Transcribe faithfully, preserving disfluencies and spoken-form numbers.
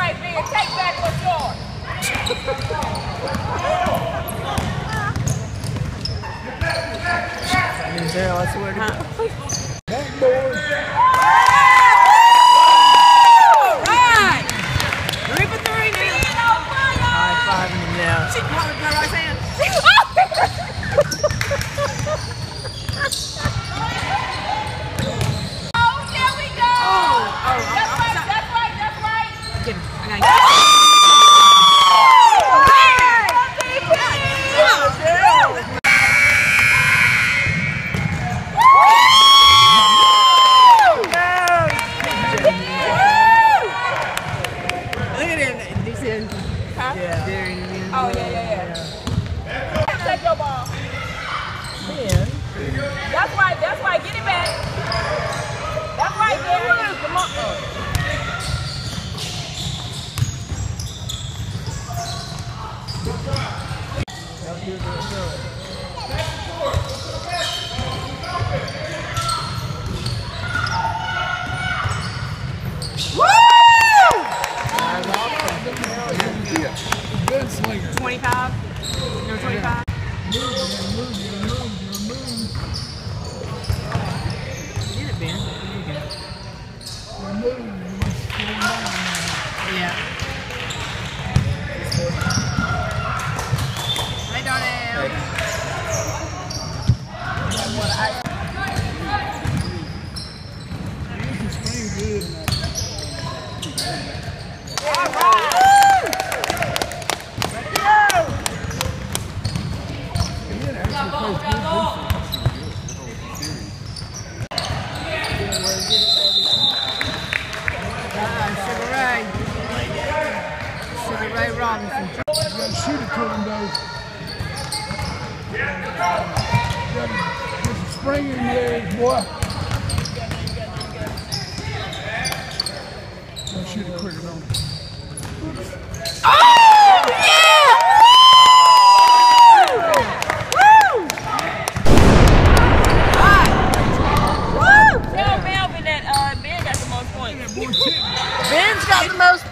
right, man. Take back what's yours. I mean, Daryl, I swear to God. Backboard. All right. Three for three, man. High five him now. She caught her right hand. Oh, there we go. Oh, oh, that's I'm, right, I'm that's right, that's right. Get him. I got you. Huh? Yeah, there he is. Oh, yeah, yeah, yeah. yeah. Take your ball. Man. That's right, that's right. Get it back. That's right, Gary. Come on. Gunslinger. twenty-five. Number twenty-five. Move, move, move, move. Get it, Ben. There you go. Move. Yeah. Hey, Darnell. This is playing good. All right. Sugar Ray. Sugar Ray Robinson. You gotta shoot it to him, though. You gotta get some spring in your legs, boy. Gotta shoot it quicker, don't you? Oh, yeah! Woo! All right. Woo! Tell Melvin that uh, Ben got the most points. Boy, shit. Ben's got the most